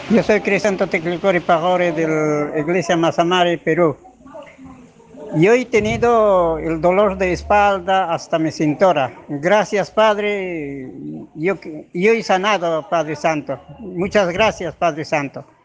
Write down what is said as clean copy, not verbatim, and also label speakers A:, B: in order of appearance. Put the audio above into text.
A: Yo soy Crisanto Teclicori Pajore de la Iglesia Mazamare, Perú. Yo he tenido el dolor de espalda hasta mi cintura. Gracias, Padre. Yo he sanado, Padre Santo. Muchas gracias, Padre Santo.